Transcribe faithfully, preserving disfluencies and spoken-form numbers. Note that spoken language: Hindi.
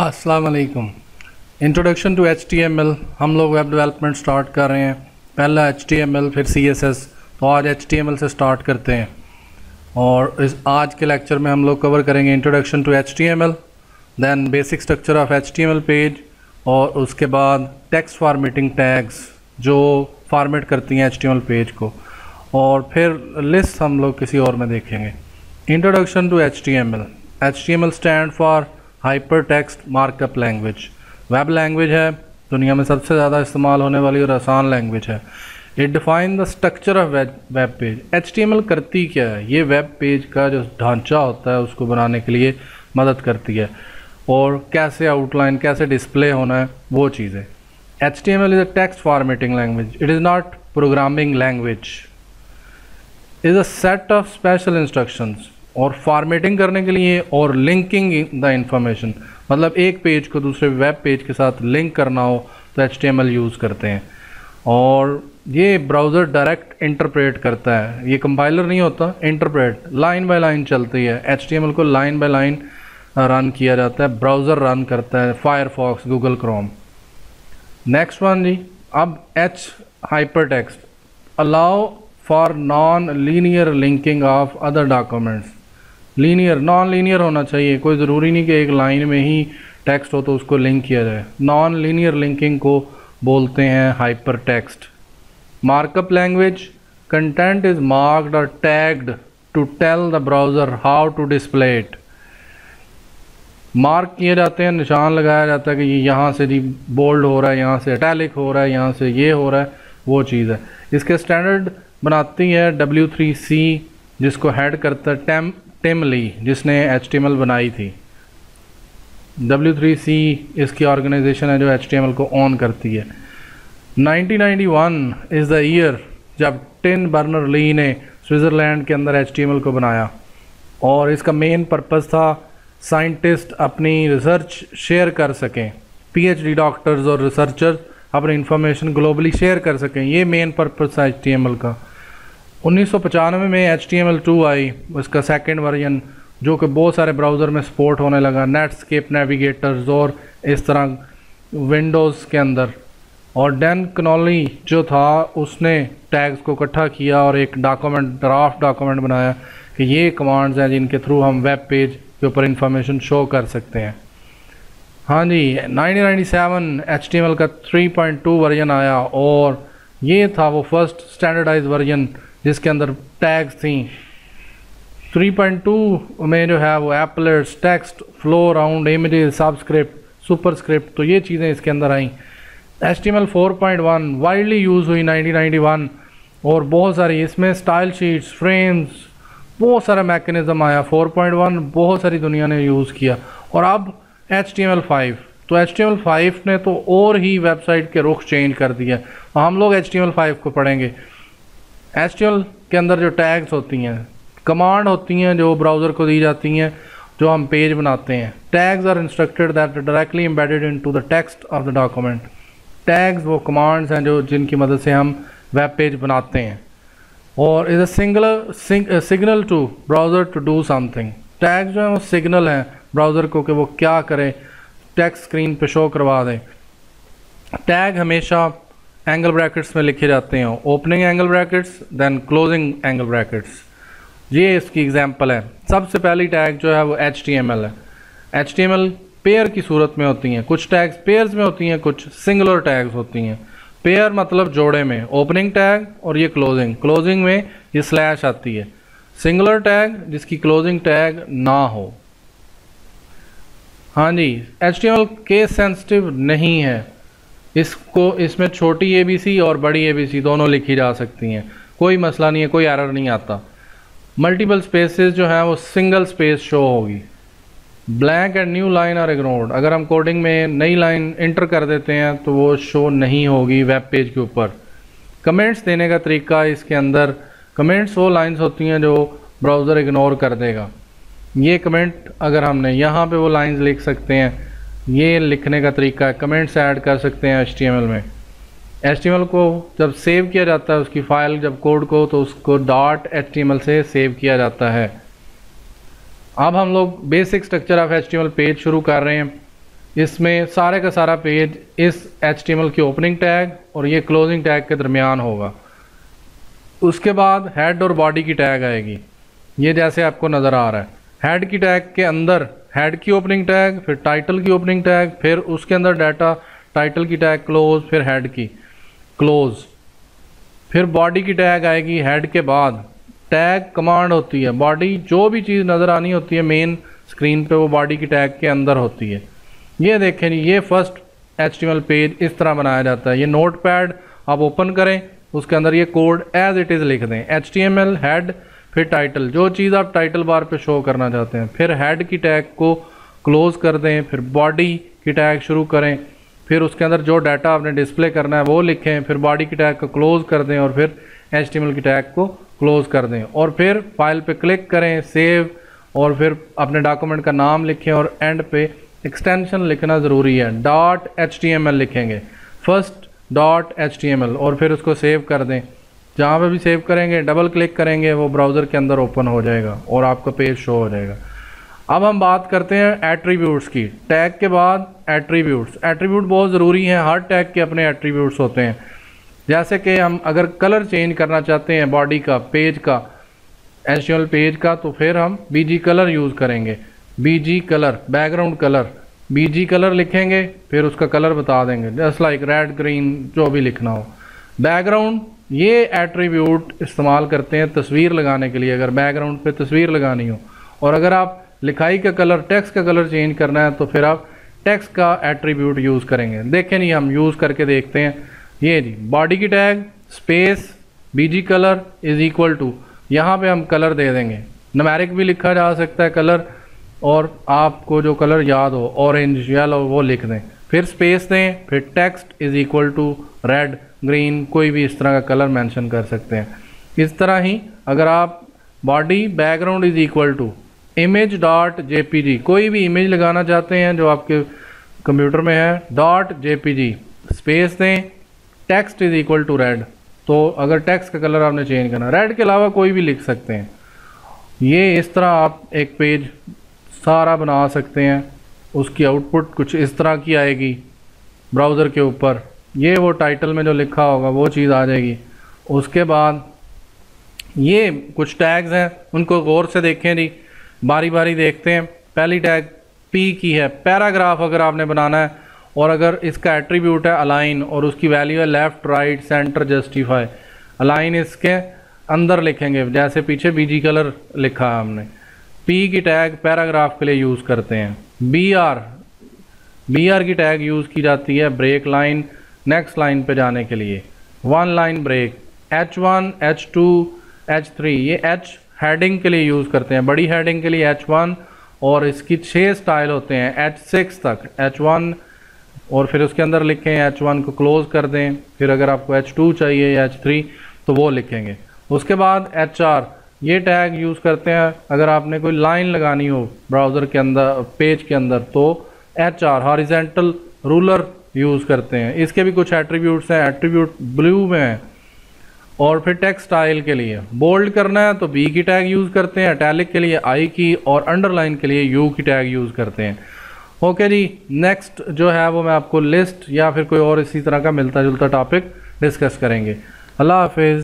अस्सलाम वालेकुम। Introduction to H T M L. हम लोग वेब डेवलपमेंट स्टार्ट कर रहे हैं। पहला एच टी एम एल, फिर सी एस एस। तो आज एच टी एम एल से स्टार्ट करते हैं और इस आज के लेक्चर में हम लोग कवर करेंगे introduction to H T M L, then basic structure of H T M L page, और उसके बाद टेक्स्ट फॉर्मेटिंग टैग्स जो फॉर्मेट करती हैं H T M L page को, और फिर लिस्ट हम लोग किसी और में देखेंगे। Introduction to H T M L. H T M L stand for hyper text markup language. Web language है, दुनिया में सबसे ज़्यादा इस्तेमाल होने वाली और आसान लैंग्वेज है। It define the structure of web page. H T M L करती क्या है? ये वेब पेज का जो ढांचा होता है उसको बनाने के लिए मदद करती है, और कैसे आउटलाइन, कैसे डिस्प्ले होना है, वो चीज़ें। H T M L is a text formatting language. It is not programming language. Is a set of special instructions, और फॉर्मेटिंग करने के लिए और लिंकिंग द इंफॉर्मेशन, मतलब एक पेज को दूसरे वेब पेज के साथ लिंक करना हो तो H T M L use करते हैं। और ये ब्राउज़र डायरेक्ट इंटरप्रेट करता है, ये कंपाइलर नहीं होता, इंटरप्रेट लाइन बाय लाइन चलती है। एच टी एम एल को लाइन बाय लाइन रन किया जाता है, ब्राउज़र रन करता है, Firefox, Google Chrome. Next one जी, अब H hyper text allow for non linear linking of other documents. Linear, non linear होना चाहिए, कोई ज़रूरी नहीं कि एक लाइन में ही टेक्स्ट हो तो उसको लिंक किया जाए। नॉन लीनियर लिंकिंग को बोलते हैं hyper text. Markup language, content is marked और tagged to tell the browser how to display it. Mark किए जाते हैं, निशान लगाया जाता है कि ये यहाँ से जी बोल्ड हो रहा है, यहाँ से इटैलिक हो रहा है, यहाँ से ये हो रहा है, वो चीज़ है। इसके स्टैंडर्ड बनाती है डब्ल्यू थ्री सी, जिसको हेड करता है टेम टिम ली, जिसने एच टी एम एल बनाई थी। डब्ल्यू थ्री सी इसकी ऑर्गेनाइजेशन है जो एच टी एम एल को ऑन करती है। Nineteen ninety one is the year जब टिम बर्नर ली ने स्विट्ज़रलैंड के अंदर एच टी एम एल को बनाया, और इसका मेन पर्पस था साइंटिस्ट अपनी रिसर्च शेयर कर सकें, पी एच डी डॉक्टर्स और रिसर्चर्स अपनी इंफॉर्मेशन ग्लोबली शेयर कर सकें। ये मेन पर्पस है एच टी एम एल का। उन्नीस सौ पचानवे में H T M L two आई, उसका सेकेंड वर्जन, जो कि बहुत सारे ब्राउज़र में सपोर्ट होने लगा, नेटस्केप, नेविगेटर्स और इस तरह विंडोज़ के अंदर। और डैन कनॉली जो था उसने टैग्स को इकट्ठा किया और एक डॉक्यूमेंट, ड्राफ्ट डॉक्यूमेंट बनाया कि ये कमांड्स हैं जिनके थ्रू हम वेब पेज के ऊपर इंफॉर्मेशन शो कर सकते हैं। हाँ जी, nineteen ninety seven H T M L का थ्री पॉइंट टू वर्जन आया, और ये था वो फर्स्ट स्टैंडर्डाइज वर्जन जिसके अंदर टैग्स थी। थ्री पॉइंट टू में जो है वो applets, text, flow, round, images, subscript, superscript, तो ये चीज़ें इसके अंदर आई। H T M L four point one widely use हुई नाइनटीन नाइंटी वन, और बहुत सारी इसमें स्टाइल शीट्स, फ्रेम्स, बहुत सारा मैकेनिज़्म आया। फोर पॉइंट वन बहुत सारी दुनिया ने यूज़ किया। और अब H T M L five, तो H T M L five ने तो और ही वेबसाइट के रुख चेंज कर दिया। हम लोग H T M L five को पढ़ेंगे। एच टी एम एल के अंदर जो टैग्स होती हैं, कमांड होती हैं जो ब्राउज़र को दी जाती हैं, जो हम पेज बनाते हैं। Tags are instructed that directly embedded into the text of the document. Tags वो कमांड्स हैं जो जिनकी मदद से हम वेब पेज बनाते हैं। और is a single signal to browser to do something. Tags जो है वो सिग्नल हैं ब्राउज़र को कि वो क्या करे, टेक्स्ट स्क्रीन पे शो करवा दें। टैग हमेशा एंगल ब्रैकेट्स में लिखे जाते हैं, opening angle brackets, then closing angle brackets. ये इसकी एग्जांपल है। सबसे पहली टैग जो है वो एच टी एम एल है। H T M L pair की सूरत में होती हैं, कुछ टैग्स पेयर्स में होती हैं, कुछ सिंगुलर टैग्स होती हैं। पेयर मतलब जोड़े में, ओपनिंग टैग, और ये क्लोजिंग, क्लोजिंग में ये स्लैश आती है। सिंगुलर टैग जिसकी क्लोजिंग टैग ना हो। हाँ जी, H T M L case sensitive नहीं है, इसको इसमें छोटी ए बी सी और बड़ी ए बी सी दोनों लिखी जा सकती हैं, कोई मसला नहीं है, कोई एरर नहीं आता। मल्टीपल स्पेसेस जो हैं वो सिंगल स्पेस शो होगी। Blank and new line are ignored. अगर हम कोडिंग में नई लाइन इंटर कर देते हैं तो वो शो नहीं होगी वेब पेज के ऊपर। कमेंट्स देने का तरीका इसके अंदर, कमेंट्स वो लाइंस होती हैं जो ब्राउज़र इग्नोर कर देगा। ये कमेंट अगर हमने यहाँ पे वो लाइंस लिख सकते हैं, ये लिखने का तरीका है। कमेंट्स ऐड कर सकते हैं एच टी एम एल में। एच टी एम एल को जब सेव किया जाता है, उसकी फ़ाइल जब कोड को, तो उसको dot H T M L से सेव किया जाता है। अब हम लोग basic structure of H T M L page शुरू कर रहे हैं। इसमें सारे का सारा पेज इस एच टी एम एल की ओपनिंग टैग और ये क्लोजिंग टैग के दरमियान होगा। उसके बाद हेड और बॉडी की टैग आएगी, ये जैसे आपको नज़र आ रहा है। हेड की टैग के अंदर हेड की ओपनिंग टैग, फिर टाइटल की ओपनिंग टैग, फिर उसके अंदर डाटा, टाइटल की टैग क्लोज, फिर हेड की क्लोज, फिर बॉडी की टैग आएगी। हेड के बाद टैग कमांड होती है, बॉडी जो भी चीज़ नज़र आनी होती है मेन स्क्रीन पे वो बॉडी की टैग के अंदर होती है। ये देखें जी, ये first H T M L page इस तरह बनाया जाता है। ये नोट पैड आप ओपन करें, उसके अंदर ये कोड एज इट इज़ लिख दें, H T M L head, फिर टाइटल, जो चीज़ आप टाइटल बार पे शो करना चाहते हैं, फिर हेड की टैग को क्लोज कर दें, फिर बॉडी की टैग शुरू करें, फिर उसके अंदर जो डाटा आपने डिस्प्ले करना है वो लिखें, फिर बॉडी की टैग को क्लोज कर दें और फिर एच टी एम एल की टैग को क्लोज कर दें और फिर फाइल पे क्लिक करें, सेव, और फिर अपने डॉक्यूमेंट का नाम लिखें और एंड पे एक्सटेंशन लिखना ज़रूरी है, dot H T M L लिखेंगे, first dot H T M L, और फिर उसको सेव कर दें। जहाँ पे भी सेव करेंगे डबल क्लिक करेंगे वो ब्राउज़र के अंदर ओपन हो जाएगा और आपका पेज शो हो जाएगा। अब हम बात करते हैं एट्रीब्यूट्स की। टैग के बाद एट्रीब्यूट्स, एट्रीब्यूट बहुत ज़रूरी हैं, हर टैग के अपने एट्रीब्यूट्स होते हैं। जैसे कि हम अगर कलर चेंज करना चाहते हैं बॉडी का, पेज का, H T M L page का, तो फिर हम बी जी कलर यूज़ करेंगे। B G colour, background colour, B G colour लिखेंगे, फिर उसका कलर बता देंगे, जस्ट लाइक रेड, ग्रीन, जो भी लिखना हो। बैकग्राउंड, ये एट्रीब्यूट इस्तेमाल करते हैं तस्वीर लगाने के लिए, अगर बैकग्राउंड पे तस्वीर लगानी हो। और अगर आप लिखाई का कलर, टेक्स्ट का कलर चेंज करना है तो फिर आप टेक्स्ट का एट्रीब्यूट यूज़ करेंगे। देखें नहीं, हम यूज़ करके देखते हैं। ये जी, बॉडी की tag space B G colour is equal to, यहाँ पे हम कलर दे देंगे, न्यूमेरिक भी लिखा जा सकता है कलर, और आपको जो कलर याद हो, ऑरेंज, येलो, वो लिख दें, फिर स्पेस दें, फिर text is equal to red, green, कोई भी इस तरह का कलर मेंशन कर सकते हैं। इस तरह ही अगर आप body background is equal to image dot J P G, कोई भी इमेज लगाना चाहते हैं जो आपके कंप्यूटर में है, dot J P G, space दें, text is equal to red. तो अगर टेक्स्ट का कलर आपने चेंज करना, रेड के अलावा कोई भी लिख सकते हैं। ये इस तरह आप एक पेज सारा बना सकते हैं। उसकी आउटपुट कुछ इस तरह की आएगी ब्राउज़र के ऊपर, ये वो टाइटल में जो लिखा होगा वो चीज़ आ जाएगी। उसके बाद ये कुछ टैग्स हैं, उनको गौर से देखें जी, बारी बारी देखते हैं। पहली टैग पी की है, पैराग्राफ अगर आपने बनाना है, और अगर इसका एट्रीब्यूट है अलाइन और उसकी वैल्यू है left, right, centre, justify, align इसके अंदर लिखेंगे, जैसे पीछे बी जी कलर लिखा है हमने। पी की टैग पैराग्राफ के लिए यूज़ करते हैं। बी आर, बी आर की टैग यूज़ की जाती है ब्रेक लाइन, नेक्स्ट लाइन पे जाने के लिए, one line break. H one, H two, H three, ये एच हेडिंग के लिए यूज़ करते हैं, बड़ी हेडिंग के लिए एच वन, और इसकी छः स्टाइल होते हैं एच सिक्स तक, एच वन, और फिर उसके अंदर लिखें एच वन को क्लोज कर दें, फिर अगर आपको एच टू चाहिए या एच थ्री तो वो लिखेंगे। उसके बाद एच आर, ये टैग यूज़ करते हैं अगर आपने कोई लाइन लगानी हो ब्राउज़र के अंदर, पेज के अंदर, तो H R, horizontal ruler use करते हैं। इसके भी कुछ एट्रीब्यूट्स हैं, एट्रीब्यूट ब्लू में है। और फिर टेक्स्ट स्टाइल के लिए बोल्ड करना है तो बी की टैग यूज़ करते हैं, इटैलिक के लिए आई की, और अंडरलाइन के लिए यू की टैग यूज़ करते हैं। ओके जी, नेक्स्ट जो है वो मैं आपको लिस्ट या फिर कोई और इसी तरह का मिलता जुलता टॉपिक डिस्कस करेंगे। अल्लाह हाफिज़।